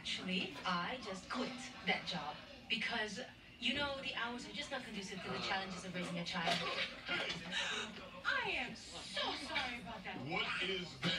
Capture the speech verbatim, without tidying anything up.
Actually, I just quit that job because, you know, the hours are just not conducive to the challenges of raising a child. I am so sorry about that. What is that?